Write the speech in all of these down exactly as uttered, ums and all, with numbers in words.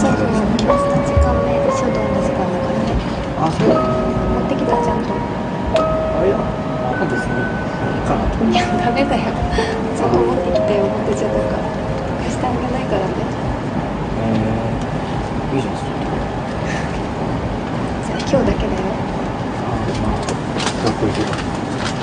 そうそう、今日さ、時間目で書道の時間だからね。 あ、そうだね。 持ってきたちゃんと。 あれや、今度そのかなと。 いや、ダメだよ。ちゃんと持ってきてよ、表じゃだから。貸してあげないからね。 えー、いいじゃん、それ。 じゃあ今日だけだよ。 あ、まあ、学校行けば。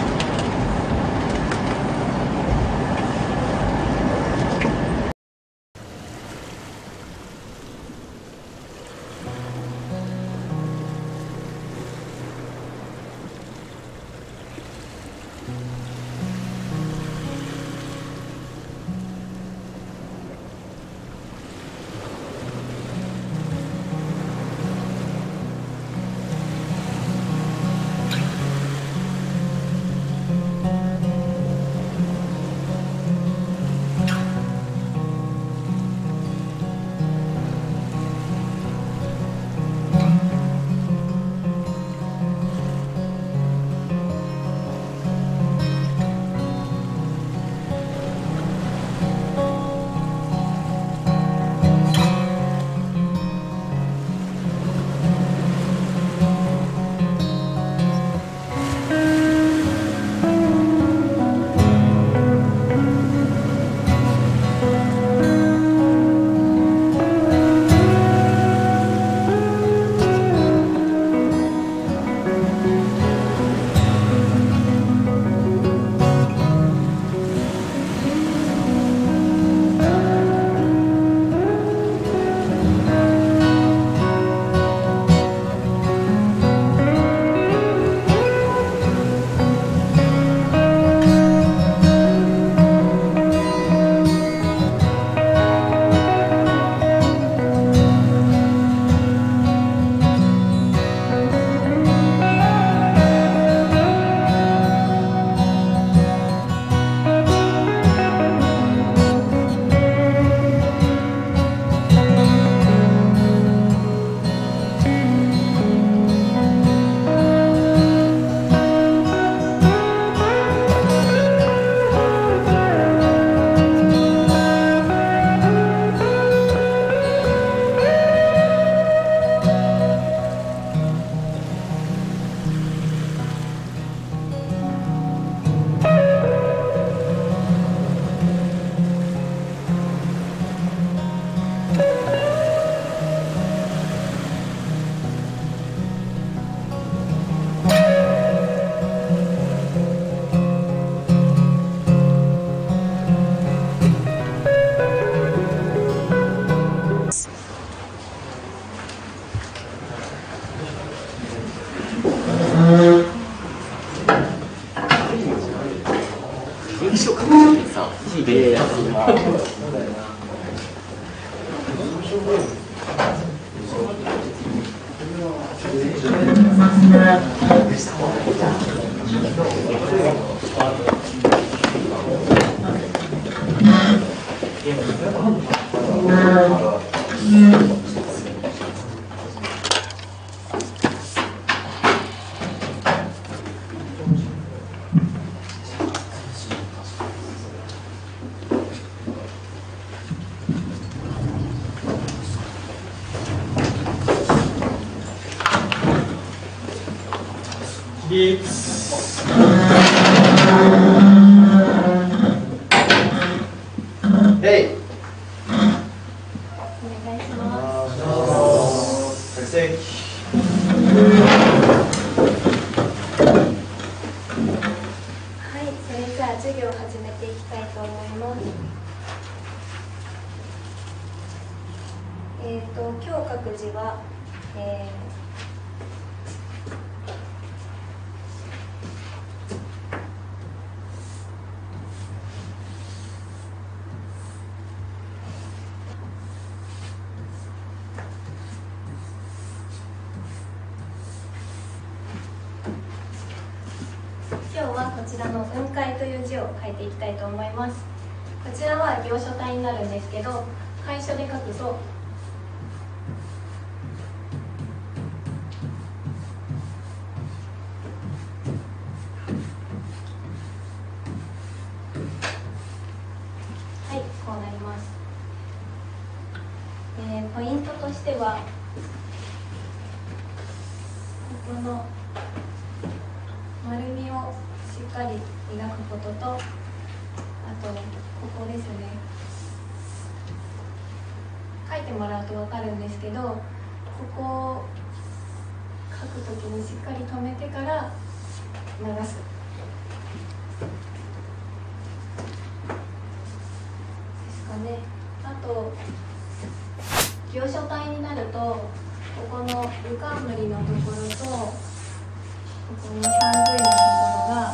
今日はこちらの雲海という字を書いていきたいと思います。こちらは行書体になるんですけど、楷書で書くとはい、こうなります。 えーポイントとしては、ここの丸みをしっかり描くことと、あとここですね、書いてもらうと分かるんですけど、ここを書くときにしっかり止めてから流す。ですかね。あと行書体になると、ここの浮かんむりのところと、ここのさんずいのところが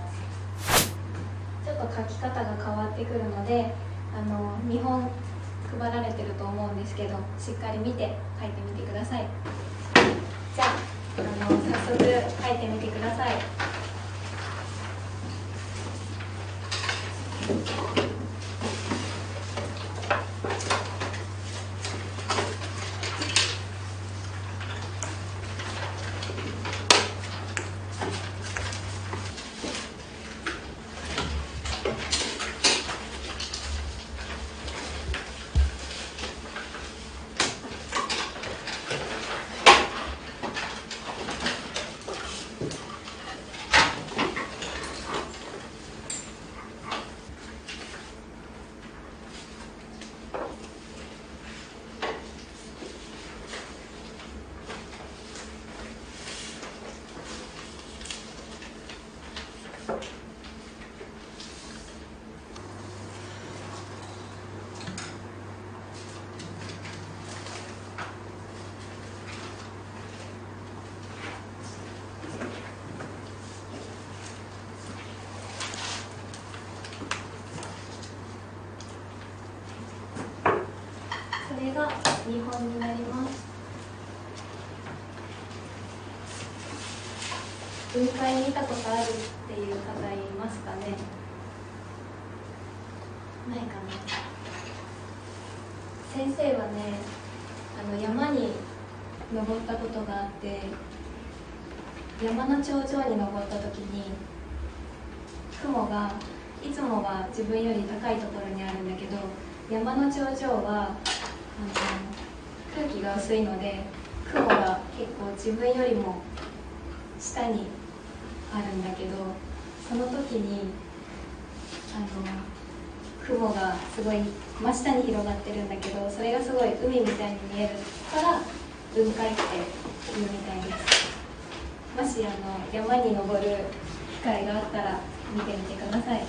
ちょっと書き方が変わってくるので、あの見本配られてると思うんですけど、しっかり見て書いてみてください。じゃあ、あの早速書いてみてください。これが見本になります。雲海見たことあるっていう方いますかね。ないかな。先生はね、あの山に登ったことがあって、山の頂上に登った時に雲がいつもは自分より高いところにあるんだけど、山の頂上はあの空気が薄いので、雲が結構自分よりも下にあるんだけど、その時にあの雲がすごい真下に広がってるんだけど、それがすごい海みたいに見えるから雲海って言うみたいです。もしあの山に登る機会があったら見てみてください。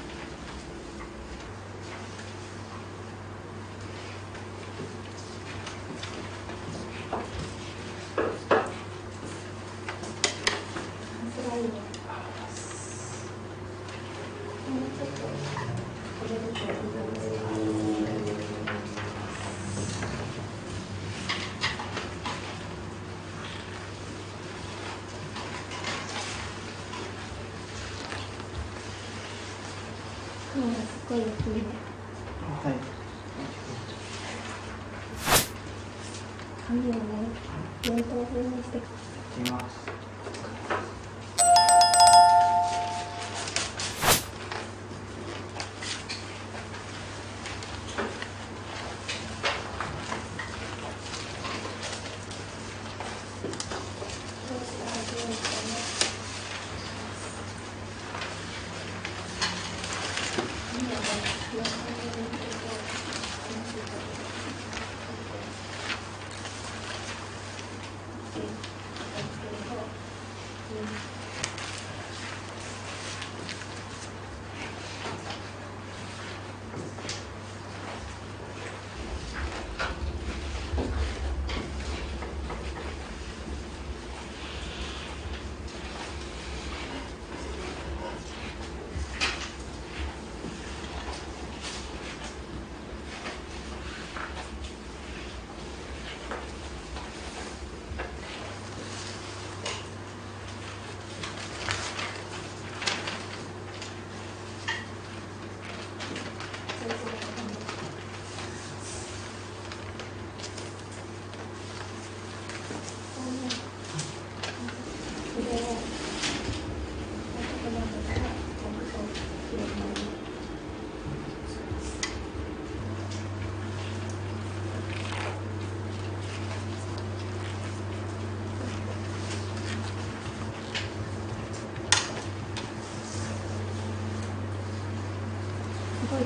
雲がすごい大きいね。 はい。 紙をね、よん等分にして。 いきます。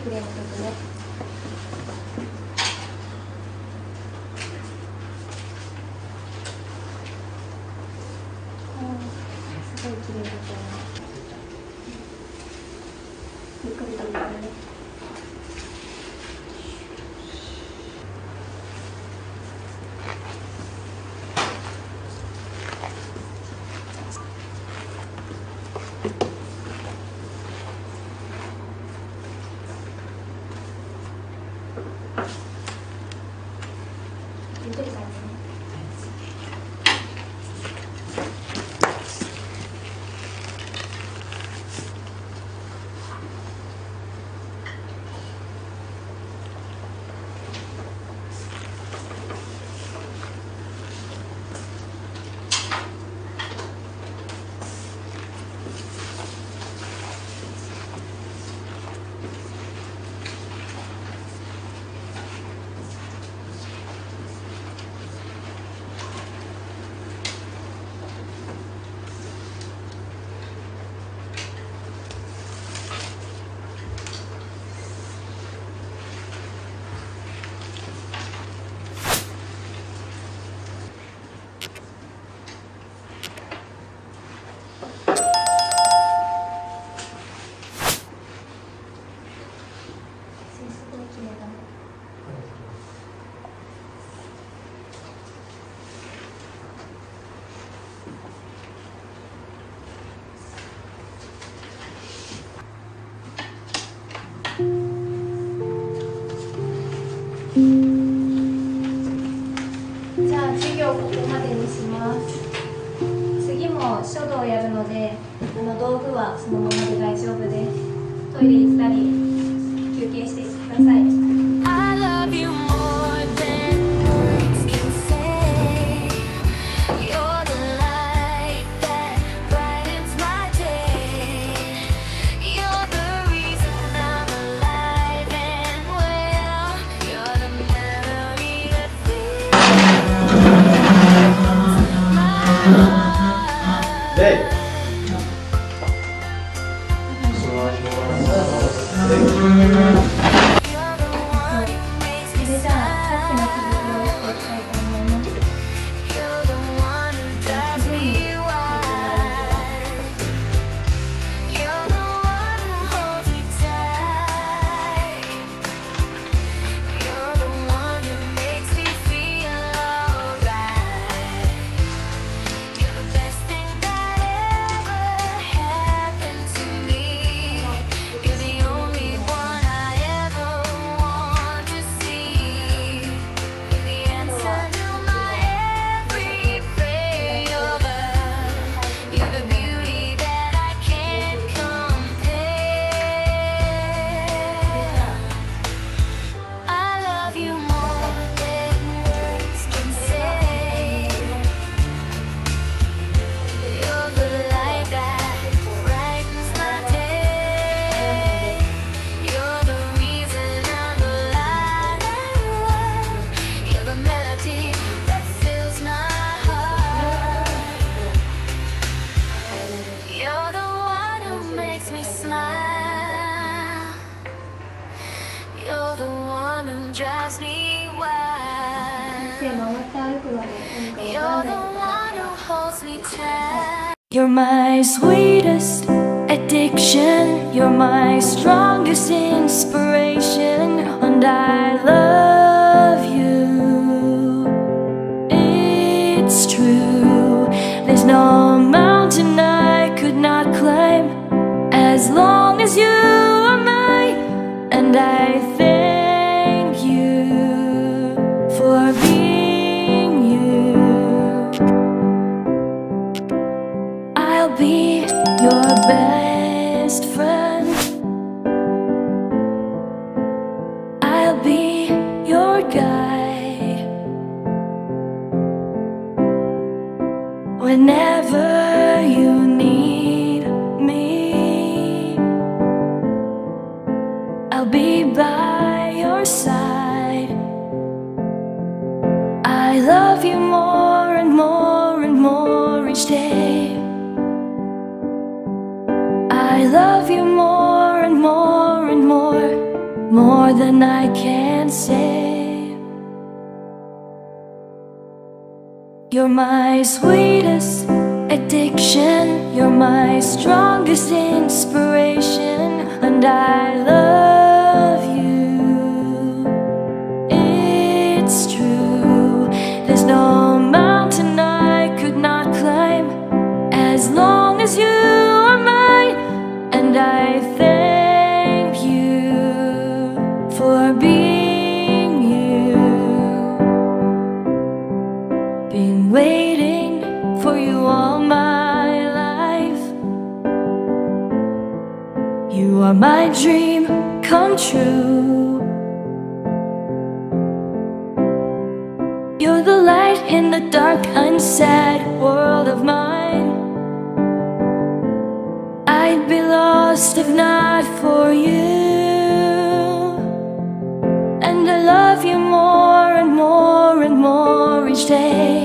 綺麗な曲ね。すごい綺麗だと思う。ゆっくり食べてね。ゆっくり食べてね。じゃあ授業ここまでにします。次も書道をやるので、あの道具はそのままで大丈夫です。トイレ行ったり休憩してください。 You're my sweetest addiction, you're my strongest inspiration, and I love you. It's true, there's no mountain I could not climb as long as you are mine, and I thank you for being you. I'll be your best friend. I'll be your guide whenever you need me. I'll be by your side. I love you more and more and more each day. I love you more and more and more more than I can say. You're my sweetest addiction, you're my strongest inspiration, and I love you. It's true, there's no mountain I could not climb as long as you are mine, and I thank you for being you. Been waiting for you all my life. You are my dream come true. You're the light in the dark, unsad world of mine. I'd be lost if not for you. And I love you more and more and more each day.